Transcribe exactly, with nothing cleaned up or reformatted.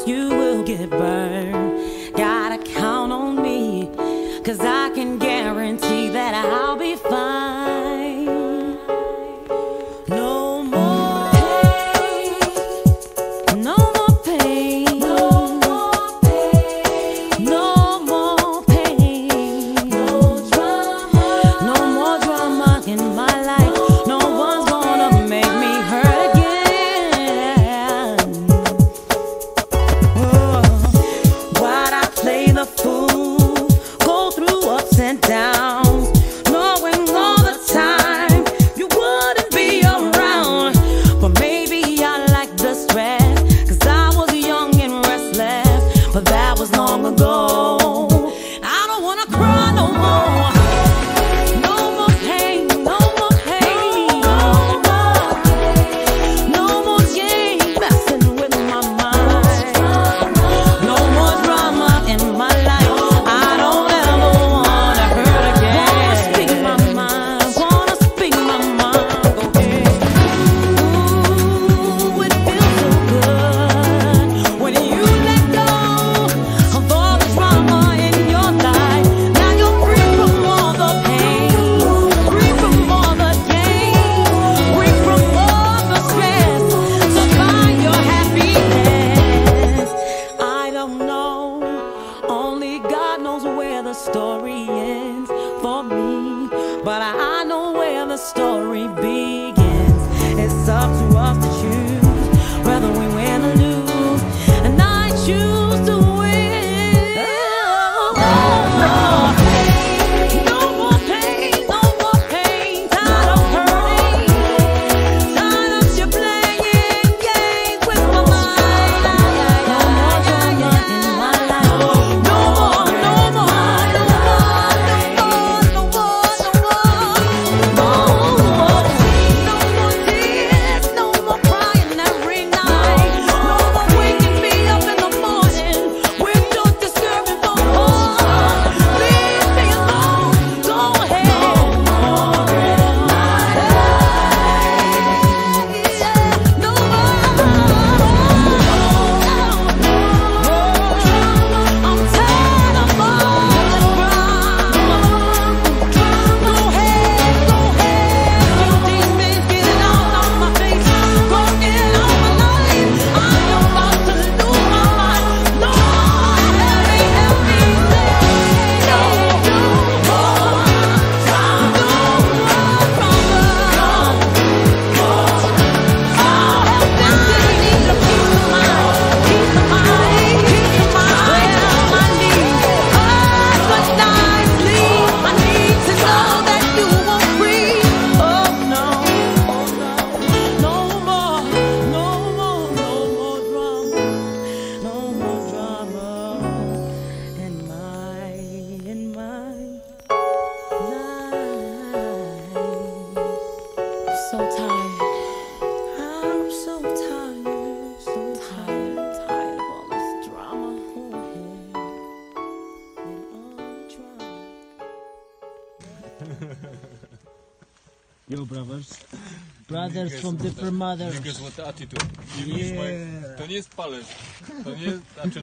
else you will get burned. Gotta count on me, cause I can guarantee that I'll be fine. No more pain, no more pain, no more pain, no more pain, no drama, no more drama in my life. No one's gonna make me hurt again. Oh, why'd I play the fool, go through ups and downs, knowing all the time you wouldn't be around? But maybe I like the stress, cause I was young and restless, but that was long ago. I don't wanna cry no more. No more pain, no more pain, no more, no more games messing with my mind. No more drama in my life. I don't ever wanna hurt again. Wanna speak my mind, wanna speak my mind. Go ahead. Ooh, it feels so good when you let go of all the drama in your life. Now you're free from all the pain, free from all the gain, free from all the stress. So find your happiness. I don't know, only God knows where the story ends for me, but I know where the story begins. It's up to us to choose whether we win or lose, and I choose to win. No more pain, no more pain, tired of hurting, tired of you playing games with my mind. No more drama in my life. No more, no more, no more, no more, no more, no more, no more tears, no more crying every night, no more waking me up in the morning with your disturbing phone calls. Leave me alone, go ahead. No more in my life. No more. I'm tired of all this drama. Go ahead, go ahead. You demons, get it out of my face. Go get on my life. I'm about to lose my mind. Lord, help me, help me, say no, no more drama, no more drama, no more. Oh, help this city need a peace of mind, peace of mind, peace of mind. Where are my needs? Oh, good night, sleep. I need to know that you won't breathe. Oh no, oh no, no more, no more, no more drama, no more drama in my, in my life. I'm so tired. I'm so tired, so tired, tired of all this drama. Go ahead, with all the drama. Yo, brothers. Brothers from different mothers. Niggas with attitude. You use my... To nie jest palec. To nie jest... Znaczy